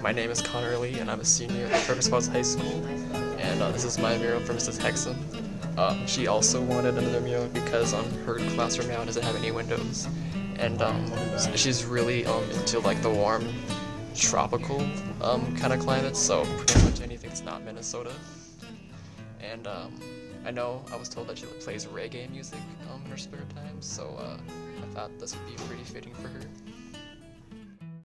My name is Conor Lee, and I'm a senior at Purpose Falls High School, and this is my mural for Mrs. Hexum. She also wanted another mural because her classroom now doesn't have any windows, and she's really into like the warm, tropical kind of climate, so pretty much anything that's not Minnesota. And I know I was told that she plays reggae music in her spare time, so I thought this would be pretty fitting for her.